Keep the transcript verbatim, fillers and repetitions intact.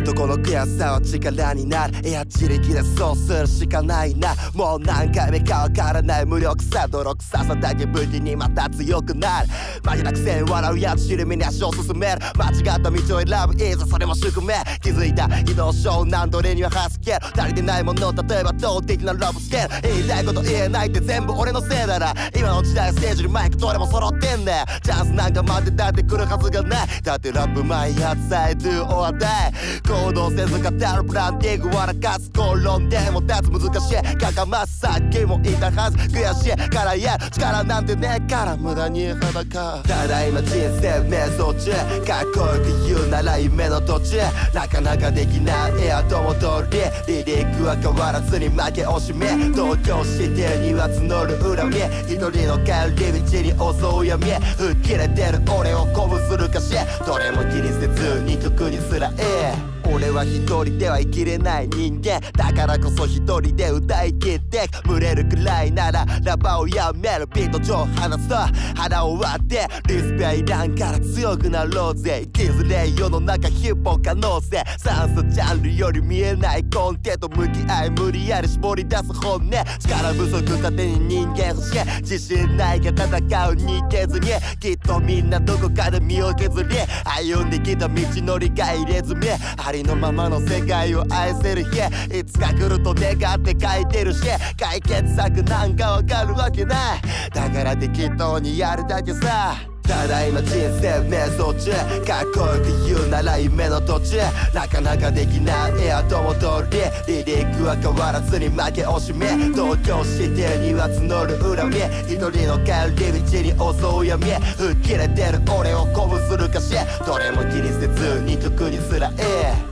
っとこの悔しさは力になる。いや自力でそうするしかないな。もう何回目かわからない無力さ、泥臭さだけ武器にまた強くなる。負けたくせに笑うやつ尻目に足を進める。間違った道を選ぶいざそれも宿命。気づいた移動症なんどれにはハスケル。足りてないもの例えば動的なラブスケール。言いたいこと言えないって全部俺のせいだな。今の時代ステージにマイクどれも揃ってんね。チャンスなんか待ってたって来るはずがない。だってラップマイやつさえ Do or die。 行動せず語るブランディング笑かす転んでも立つ難しいかかますさっきも言ったはず。悔しいからやる力なんてねえから無駄に裸。ただ今人生瞑想中。かっこよく言うなら夢の途中。なかなかできないエア友通り。リリックは変わらずに負け惜しみ。東京シティには募る恨み。一人の帰り道に襲う闇。吹っ切れてる俺を鼓舞する歌詞。どれも気にせずに曲にすらええ。俺は一人では生きれない人間だからこそ一人で歌い切って群れるくらいならラッパをやめる。ビート上離すと腹を割ってリスペいらんから強くなろうぜ。生きづれい世の中ヒッポ可能性。酸素ジャンルより見えない根底と向き合い無理やり絞り出す本音。力不足盾に人間欲しい。自信ないが戦うにけずにきっとみんなどこかで身を削り歩んできた道のりが入れ墨。ありのままの世界を愛せる日いつか来ると願って書いてるし解決策なんかわかるわけない。だから適当にやるだけさ。ただ今人生瞑想中。かっこよく言うなら夢の途中。なかなかできないエア友通り。リリックは変わらずに負け惜しみ。東京シティには募る恨み。一人の帰り道に襲う闇。吹っ切れてる俺を鼓舞する歌詞。どれも気にせずに曲にすらええ。